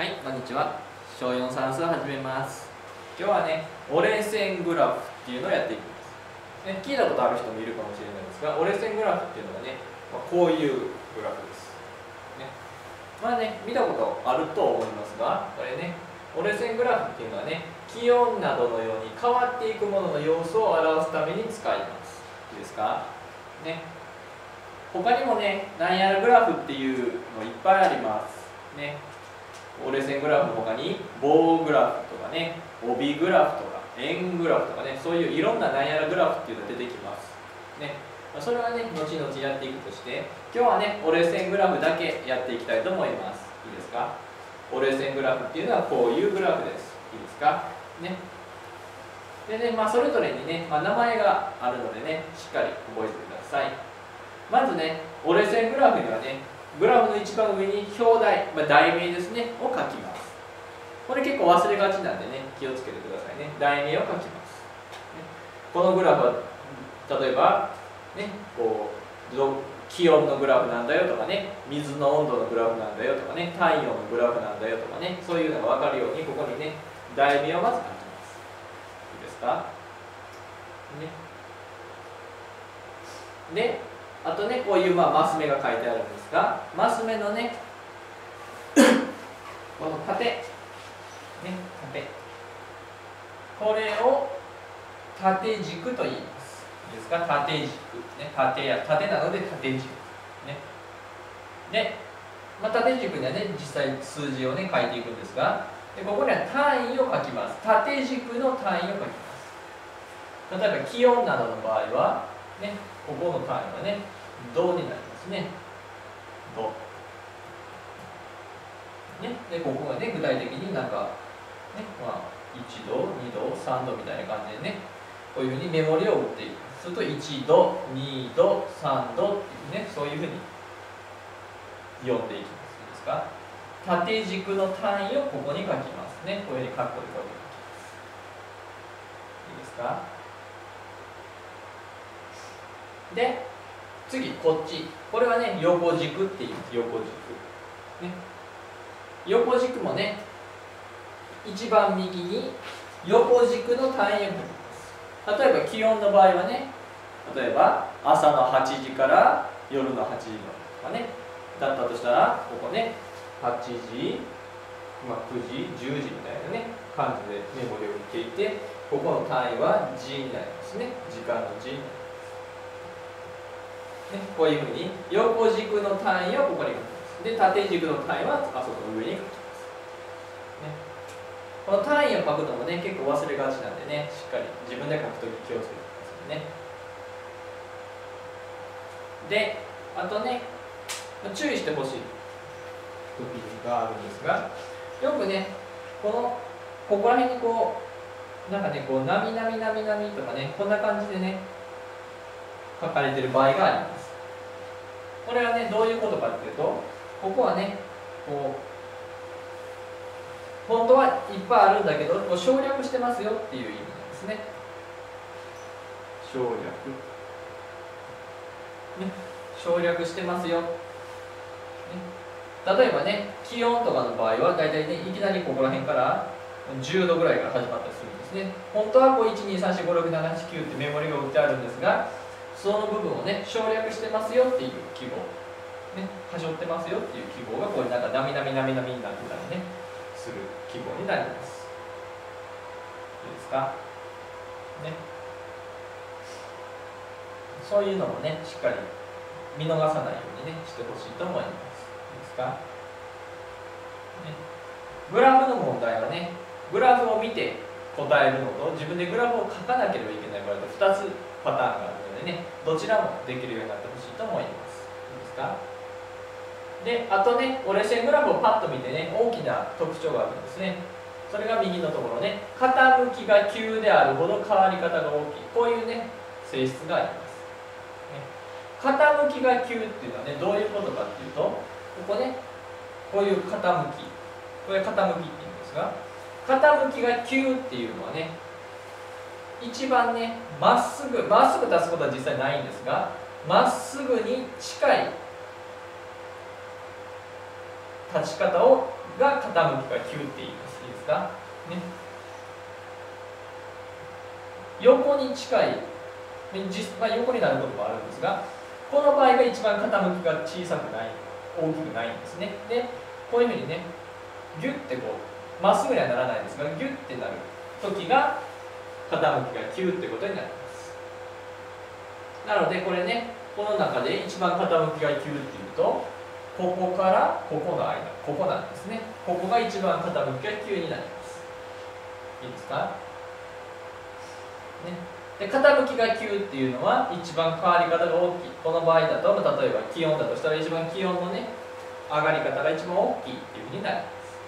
はい、こんにちは。小4算数を始めます。今日はね、折れ線グラフっていうのをやっていきます。ね、聞いたことある人もいるかもしれないですが、折れ線グラフっていうのはね、こういうグラフです。ね、まあね、見たことあると思いますが、これね、折れ線グラフっていうのはね、気温などのように変わっていくものの様子を表すために使います。いいですか？ね。他にもね、なんやらグラフっていうのいっぱいあります。ね。折れ線グラフの他に棒グラフとかね、帯グラフとか円グラフとかね、そういういろんななんやらグラフっていうのが出てきます。ね。それはね、後々やっていくとして、今日はね、折れ線グラフだけやっていきたいと思います。いいですか？折れ線グラフっていうのはこういうグラフです。いいですか？ね。でね、それぞれにね、名前があるのでね、しっかり覚えてください。まずね、折れ線グラフにはね、グラフの一番上に表題、題名ですね、を書きます。これ結構忘れがちなんでね、気をつけてくださいね。題名を書きます。このグラフは、例えば、ね、気温のグラフなんだよとかね、水の温度のグラフなんだよとかね、太陽のグラフなんだよとかね、そういうのが分かるように、ここにね、題名をまず書きます。いいですか？ね。で、あとね、こういうマス目が書いてあるんですが、マス目のね、この縦、ね、縦。これを縦軸と言います。いいですか？縦軸。ね、縦なので縦軸。ね。で、縦軸にはね、実際数字をね、書いていくんですが、でここには単位を書きます。縦軸の単位を書きます。例えば気温などの場合は、ね、ここの単位はね、度になりますね。度。ね、でここがね、具体的になんか、ね、1度、2度、3度みたいな感じでね、こういうふうにメモリを打っていく。すると1度、2度、3度っていうね、そういうふうに読んでいきます。いいですか？縦軸の単位をここに書きますね。こういうふうにカッコでこういうふうに書きます。いいですか？で、次、こっち。これはね、横軸って言います。横軸。ね。横軸もね、一番右に横軸の単位を書きます。例えば気温の場合はね、例えば朝の8時から夜の8時までとかね、だったとしたら、ここね、8時、9時、10時みたいなね、感じでメモリを打っていて、ここの単位は G になりますね。時間の G になります。ね、こういうふうに横軸の単位をここに書きます。で、縦軸の単位はあそこの上に書きます。ね、この単位を書くのもね、結構忘れがちなんでね、しっかり自分で書くとき気をつけてくださいね。で、あとね、注意してほしい時があるんですが、よくね、ここら辺になんかね、なみなみなみなみとかね、こんな感じでね、書かれている場合があります。これはね、どういうことかっていうと、ここはね、本当はいっぱいあるんだけど、省略してますよっていう意味なんですね。省略。ね、省略してますよ。ね、例えばね、気温とかの場合は、だいたいね、いきなりここら辺から10度ぐらいから始まったりするんですね。本当は1、2、3、4、5、6、7、8、9ってメモリが打ってあるんですが、その部分をね、省略してますよっていう記号、ね、はしょってますよっていう記号がこうなんかなみなみなみなみになってたりね、する記号になります。いいですか？ね。そういうのもね、しっかり見逃さないようにね、してほしいと思います。いいですか？ね。グラフの問題はね、グラフを見て答えるのと自分でグラフを書かなければいけない場合と2つパターンがあるのでね、どちらもできるようになってほしいと思います。いいですか？で、あとね、折れ線グラフをパッと見てね、大きな特徴があるんですね。それが右のところね、傾きが急であるほど変わり方が大きい。こういうね、性質があります。傾きが急っていうのはね、どういうことかっていうと、ここね、こういう傾き。これ傾きって言うんですが、傾きが急っていうのはね、一番ね、まっすぐ出すことは実際ないんですが、まっすぐに近い立ち方をが傾きが急って言います。いいですか、ね、横に近い、横になることもあるんですが、この場合が一番傾きが小さくない、大きくないんですね。でこういうふうにね、ギュッてこうまっすぐにはならないんですが、ギュッてなる時が傾きが急ってことになります。なのでこれね、この中で一番傾きが急っていうと、ここからここの間、ここなんですね。ここが一番傾きが急になります。いいですか、ね、で傾きが急っていうのは一番変わり方が大きい。この場合だと、例えば気温だとしたら、一番気温のね上がり方が一番大きいっていうふうになります。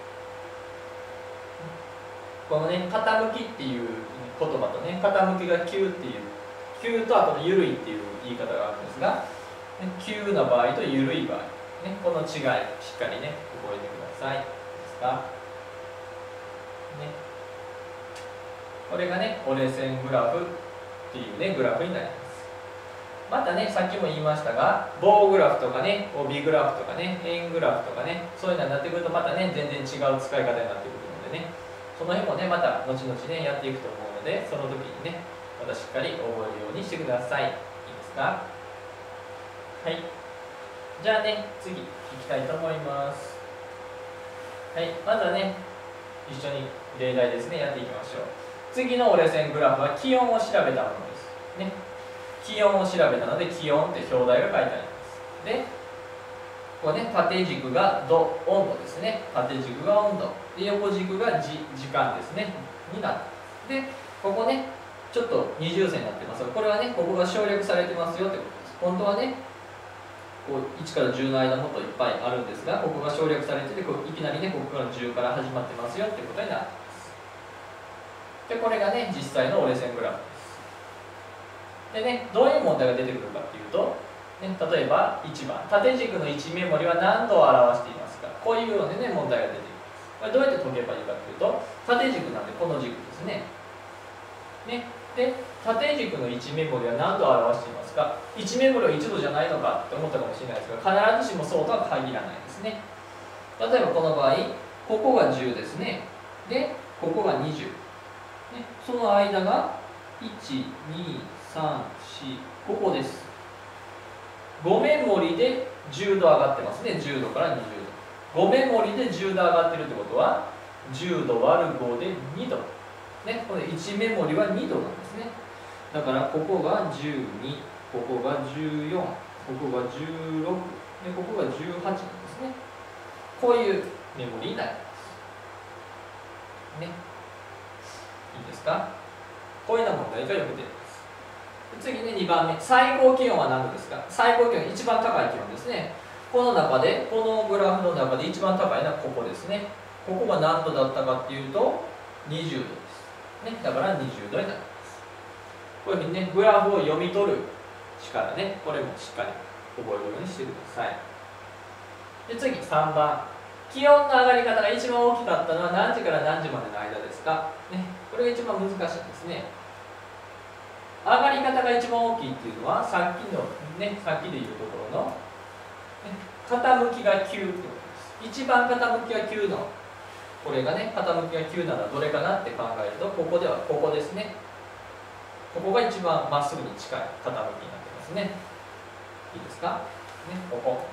このね、傾きっていう言葉とね、傾きが急っていう、急とあと緩いっていう言い方があるんですが、急な場合と緩い場合、ね、この違いしっかりね覚えてください。いいですか、ね、これがね折れ線グラフっていうねグラフになります。またね、さっきも言いましたが、棒グラフとかね、帯グラフとかね、円グラフとかね、そういうのになってくるとまたね全然違う使い方になってくるのでね、その辺もねまた後々ねやっていくと思うので、その時にねまたしっかり覚えるようにしてください。いいですか、はい、じゃあね次いきたいと思います。はい、まずはね一緒に例題ですねやっていきましょう。次の折れ線グラフは気温を調べたものですね。気温を調べたので、気温って表題が書いてあります。でここね、縦軸が温度ですね。縦軸が温度で、横軸が時間ですねになってます。でここねちょっと二重線になってますが、これはねここが省略されてますよってことです。本当はねこう1から10の間もっといっぱいあるんですが、ここが省略されてて、いきなりねここから10から始まってますよってことになってます。でこれがね実際の折れ線グラフです。でね、どういう問題が出てくるかっていうと、ね、例えば1番、縦軸の位置メモリは何度を表していますか。こういうようなね問題が出てきます。これどうやって解けばいいかっていうと、縦軸なんでこの軸ですね。で縦軸の位置メモリは何度を表していますか。位置メモリは1度じゃないのかって思ったかもしれないですが、必ずしもそうとは限らないですね。例えばこの場合、ここが10ですね。でここが20、その間が1、2、3、4、ここです。5メモリで10度上がってますね。10度から20度。5メモリで10度上がってるってことは、10度割る5で2度。ね、これ1メモリは2度なんですね。だからここが12、ここが14、ここが16、でここが18なんですね。こういうメモリになります。ね。いいですか？こういうような問題がよく出ます。次ね、2番目。最高気温は何度ですか？最高気温、一番高い気温ですね。この中で、このグラフの中で一番高いのはここですね。ここが何度だったかっていうと、20度です。ね、だから20度になります。こういうふうにね、グラフを読み取る力ね、これもしっかり覚えるようにしてください。で次、3番。気温の上がり方が一番大きかったのは何時から何時までの間ですか？ね、これが一番難しいですね。上がり方が一番大きいっていうのは、さっきのね、さっきで言うところの、ね、傾きが急ってことです。一番傾きが急の、これがね、傾きが急なのはどれかなって考えると、ここではここですね。ここが一番まっすぐに近い傾きになってますね。いいですか？ね、ここ。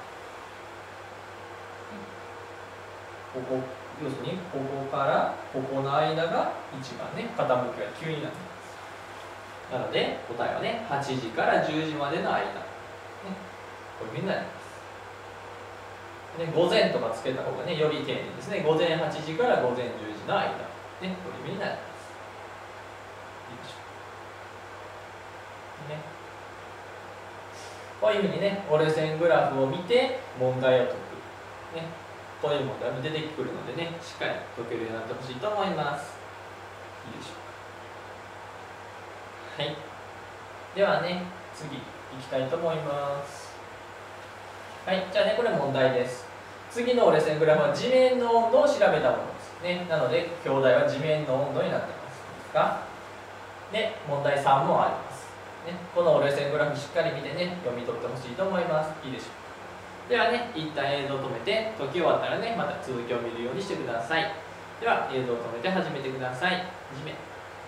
ここ、要するにここからここの間が一番ね、傾きが急になってます。なので答えはね、8時から10時までの間、ね、こういうふうになります。ね、午前とかつけた方がね、より丁寧ですね。午前8時から午前10時の間、ね、こういうふうになります。いいでしょう。ね、こういうふうにね、折れ線グラフを見て問題を解く。ね、こういう問題も出てくるのでね、しっかり解けるようになってほしいと思います。いいでしょうか。はい。ではね、次いきたいと思います。はい、じゃあね、これ問題です。次の折れ線グラフは地面の温度を調べたものですね。なので、表題は地面の温度になってます。いいですか？で、問題3もあります。ね、この折れ線グラフしっかり見てね、読み取ってほしいと思います。いいでしょうか。 ではね、一旦映像を止めて、解き終わったらね、また続きを見るようにしてください。では、映像を止めて始めてください。始め。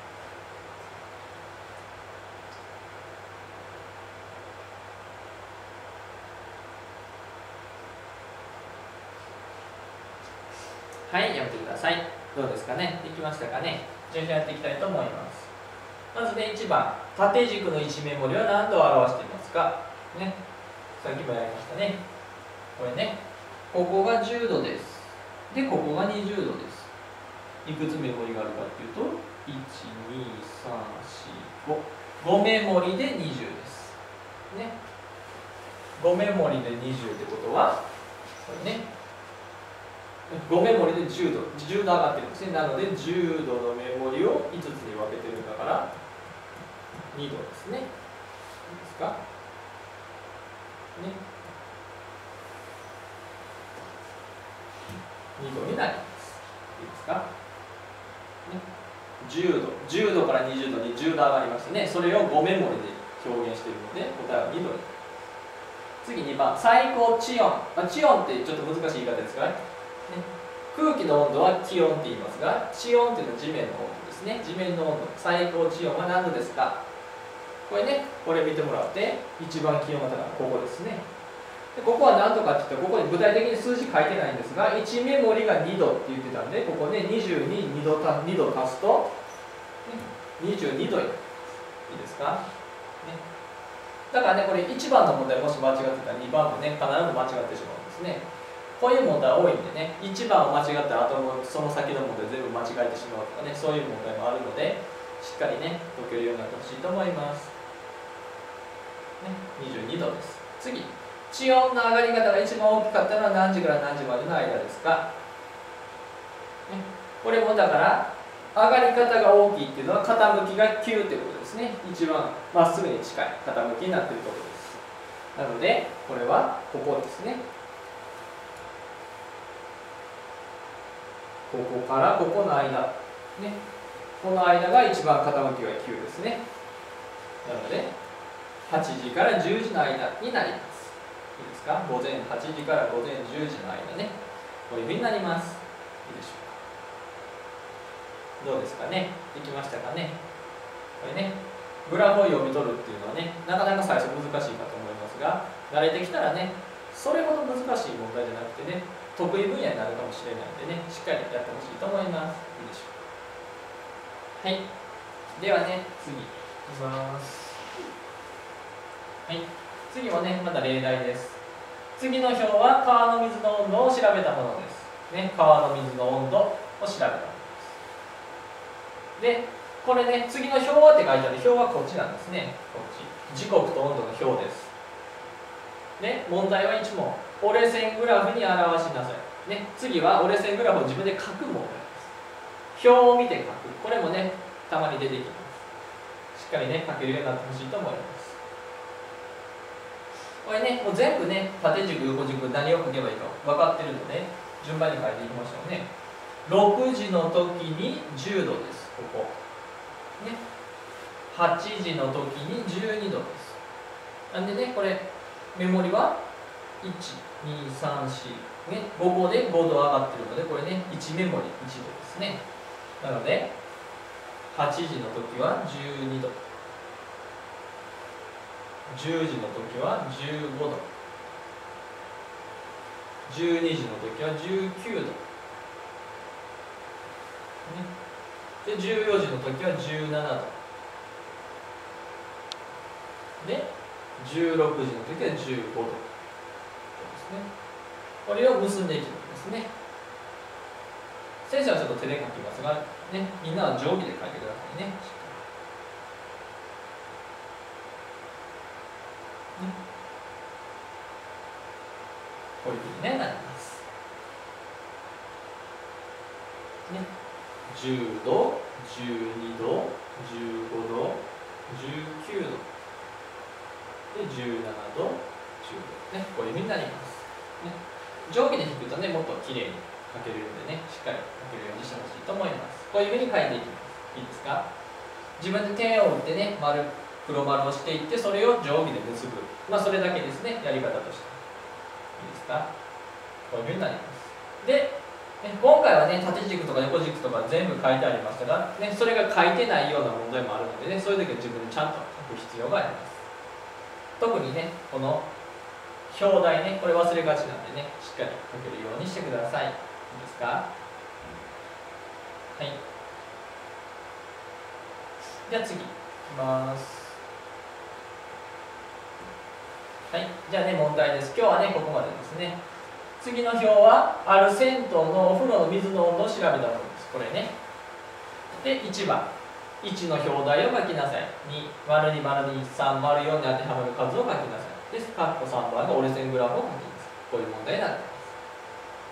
はい、やめてください。どうですかね、できましたかね。順々やっていきたいと思います。まずね、1番、縦軸の位置メモリは何度を表していますか。ね、さっきもやりましたね。これね、ここが10度です。で、ここが20度です。いくつメモリがあるかっていうと、1、2、3、4、5。5メモリで20です。ね。5メモリで20ってことは、これね、5メモリで10度、10度上がってるんですね。なので、10度のメモリを5つに分けてるんだから、2度ですね。いいですか？ね。2度になります。いいですか？ね、10度から20度に10度上がりましたね。それを5メモリで表現しているので、答えは2度になります。次2番、最高地温。地温ってちょっと難しい言い方ですから、ね、空気の温度は気温って言いますが、地温っていうのは地面の温度ですね。地面の温度、最高地温は何度ですか？これね、これ見てもらって、一番気温が高いここですね。でここは何度かって言ってここに具体的に数字書いてないんですが、1メモリが2度って言ってたんで、ここね、20に2度足すと、ね、22度になります。いいですか？ね、だからね、これ1番の問題もし間違ってたら2番もね、必ず間違ってしまうんですね。こういう問題多いんでね、1番を間違ったら、あとその先の問題全部間違えてしまうとかね、そういう問題もあるので、しっかりね、解けるようになってほしいと思います。ね、22度です。次。地温の上がり方が一番大きかったのは何時から何時までの間ですか？ね、これもだから上がり方が大きいっていうのは傾きが急ってことですね。一番まっすぐに近い傾きになっていることです。なのでこれはここですね。ここからここの間、ね、この間が一番傾きが急ですね。なので8時から10時の間になります。いいですか？午前8時から午前10時の間ね、こういうふうになります。いいでしょうか？どうですかね？できましたかね？これね、グラフを読み取るっていうのはね、なかなか最初難しいかと思いますが、慣れてきたらね、それほど難しい問題じゃなくてね、得意分野になるかもしれないんでね、しっかりやってほしいと思います。いいでしょうか？はい。ではね、次いきます。はい。次はね、また例題です。次の表は川の水の温度を調べたものです。ね、川の水の温度を調べたものです。で、これね、次の表はって書いてある表はこっちなんですね。こっち。時刻と温度の表です。で、問題は1問。折れ線グラフに表しなさい。ね、次は折れ線グラフを自分で書く問題です。表を見て書く。これもね、たまに出てきます。しっかりね、書けるようになってほしいと思います。これね、もう全部ね、縦軸、横軸、何を書けばいいか分かってるので、順番に書いていきましょうね。6時の時に10度です、ここ。ね。8時の時に12度です。なんでね、これ、メモリは1、2、3、4、ね、5個で5度上がってるので、これね、1メモリ1度ですね。なので、8時の時は12度。10時の時は15度、12時の時は19度、ね、で14時の時は17度で16時の時は15度ですね。これを結んでいきますね。先生はちょっと手で書きますが、ね、みんなは定規で書いてくださいね。こういうふうに、ね、なります。ね、10度、12度、15度、19度、で17度、10度、ね、こういうふうになります。ね、定規で引くとね、もっときれいに書けるのでね、しっかり書けるようにしてほしいと思います。こういうふうに書いていきます。いいですか？自分で点を打ってね、黒丸をしていって、それを定規で結ぶ。まあ、それだけですね、やり方として。 ですか。こういうふうになります。で、今回はね、縦軸とか横軸とか全部書いてありましたが、ね、それが書いてないような問題もあるのでね、そういう時は自分でちゃんと書く必要があります。特にね、この表題ね、これ忘れがちなんでね、しっかり書けるようにしてください。いいですか。はい。じゃあ次、いきます。はい。じゃあね、問題です。今日はね、ここまでですね。次の表は、ある銭湯のお風呂の水の温度を調べたものです。これね。で、1番。1の表題を書きなさい。2、丸2、丸2、3、丸4に当てはまる数を書きなさい。です。括弧3番が折れ線グラフを書きます。こういう問題になっています。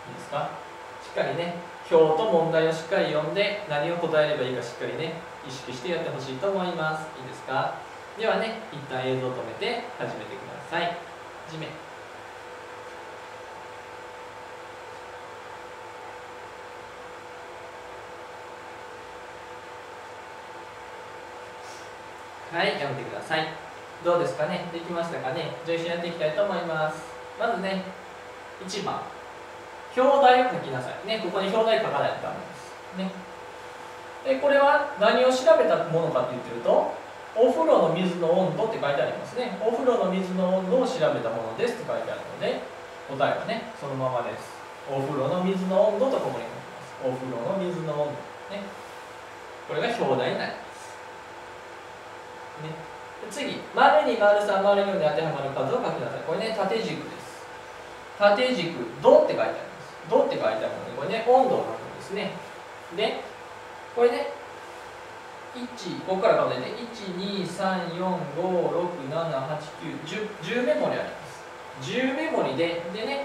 いいですか。しっかりね、表と問題をしっかり読んで、何を答えればいいかしっかりね、意識してやってほしいと思います。いいですか。ではね、一旦映像を止めて始めてください。始め。はい、やめてください。どうですかね。できましたかね。じゃあ一緒にやっていきたいと思います。まずね、1番。表題を書きなさい。ね、ここに表題書かないとダメです。ね。で、これは何を調べたものかって言ってると、お風呂の水の温度って書いてありますね。お風呂の水の温度を調べたものですって書いてあるので、答えはね、そのままです。お風呂の水の温度とここに書きます。お風呂の水の温度。ね。これが表題になります。ね、次、丸2、丸3、丸4に当てはまる数を書きなさい。これね、縦軸です。縦軸、度って書いてあります。度って書いてあるので、これね、温度を書くんですね。で、これね、ここから数えて、1、2、3、4、5、6、7、8、9、10メモリあります。10メモリでね、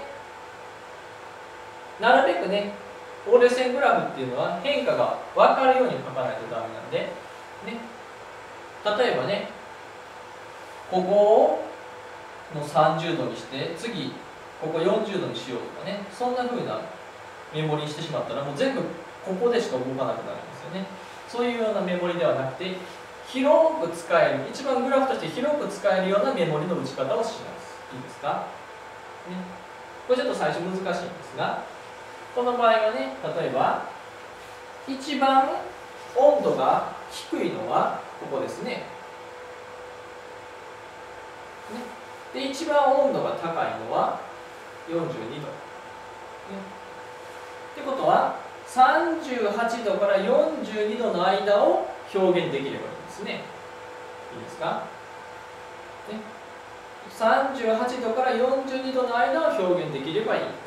なるべくね、折れ線グラフっていうのは変化が分かるように書かないとダメなんで、ね、例えばね、ここの30度にして、次、ここ40度にしようとかね、そんな風なメモリにしてしまったら、もう全部ここでしか動かなくなるんですよね。そういうようなメモリではなくて、広く使える、一番グラフとして広く使えるようなメモリの打ち方をします。いいですか、ね、これちょっと最初難しいんですが、この場合はね、例えば、一番温度が低いのはここですね。で、一番温度が高いのは42度。ってことは、38度から42度の間を表現できればいいんですね。いいですか、ね、38度から42度の間を表現できればいいです。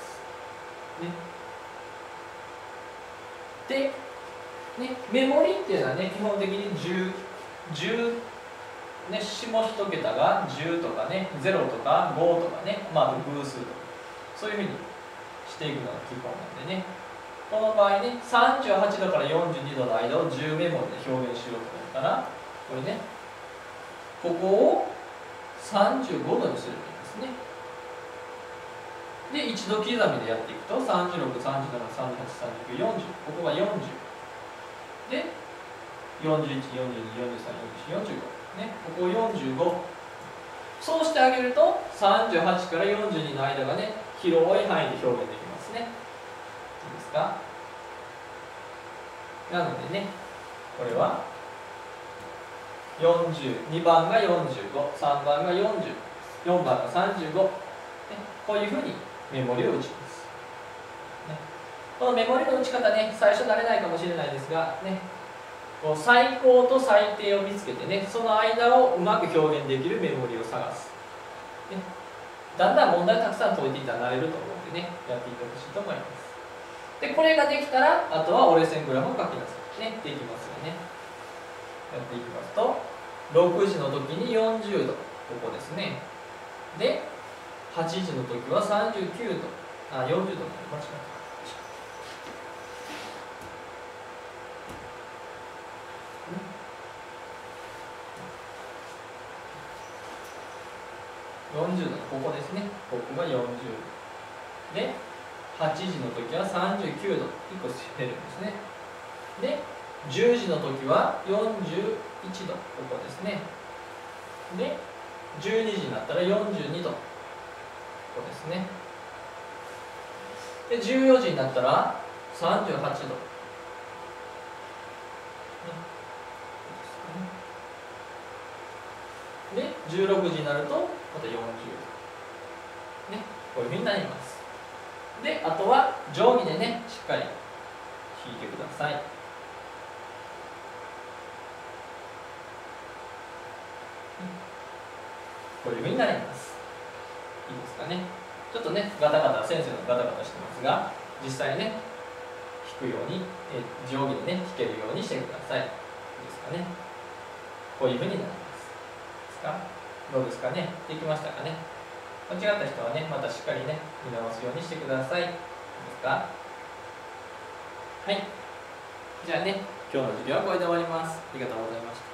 ね、で、ね、メモリっていうのはね、基本的に10ね、下1桁が10とかね、0とか5とかね、まあ、偶数とか、そういうふうにしていくのが基本なんでね、この場合ね、38度から42度の間を10メモリで表現しようと思ったら、これね、ここを35度にすればいいですね。で、一度刻みでやっていくと、36、37、38、39、40、ここが40。で、41、42、43、44、45。ね、ここ45。そうしてあげると、38から42の間がね、広い範囲で表現できますね。いいですか？なのでね、これは40、2番が45、3番が40、4番が35、ね、こういうふうにメモリを打ちます。ね、このメモリの打ち方ね、最初慣れないかもしれないですが、ね、最高と最低を見つけてね、その間をうまく表現できるメモリを探す。ね、だんだん問題たくさん解いていったら慣れると思うんでね、やっていってほしいと思います。で、これができたら、あとは折れ線グラフを書きなさい。ね、できますよね。やっていきますと、6時の時に40度、ここですね。で、8時の時は39度、あ、40度になりました。40度、ここですね。ここが40度。で、8時の時は39度、1個減るんですね。で、10時の時は41度、ここですね。で、12時になったら42度、ここですね。 で14時になったら38度、で16時になるとまた40度、ね、こういうふうになります。であとは定規でねしっかり引いてください。こういうふうになります。いいですかね。ちょっとねガタガタ、先生のガタガタしてますが、実際ね引くように、定規でね引けるようにしてください。いいですかね。こういうふうになります。ですか。どうですかね。できましたかね。間違った人はねまたしっかりね見直すようにしてください。いいですか。はい。じゃあね今日の授業はこれで終わります。ありがとうございました。